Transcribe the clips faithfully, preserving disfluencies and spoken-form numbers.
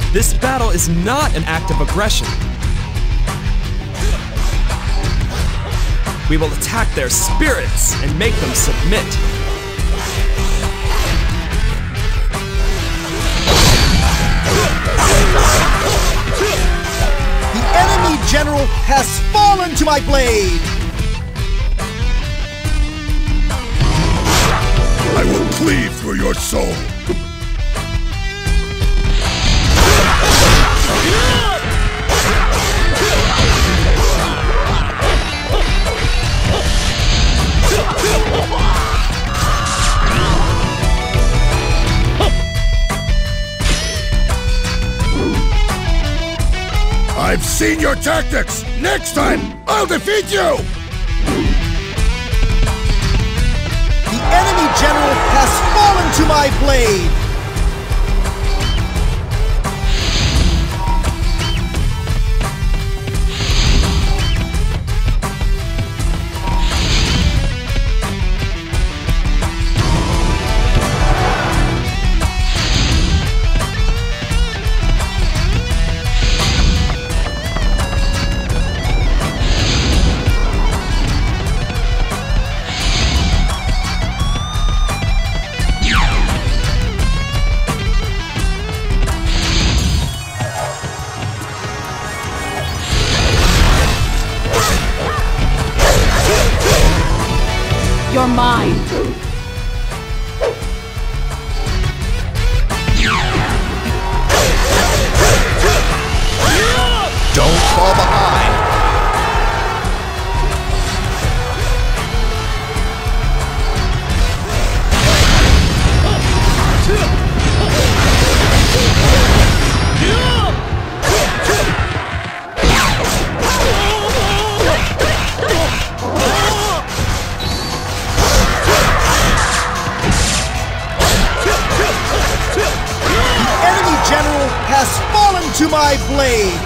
This battle is not an act of aggression. We will attack their spirits and make them submit. The enemy general has fallen to my blade! I will cleave through your soul. I've seen your tactics! Next time, I'll defeat you! The enemy general has fallen to my blade! You're mine. Don't fall behind. Has fallen to my blade!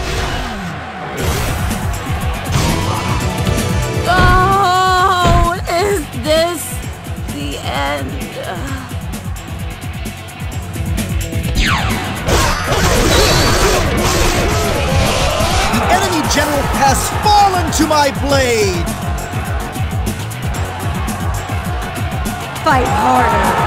Oh, is this the end? The enemy general has fallen to my blade! Fight harder.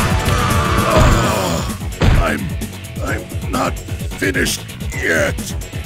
I'm... I'm not finished yet.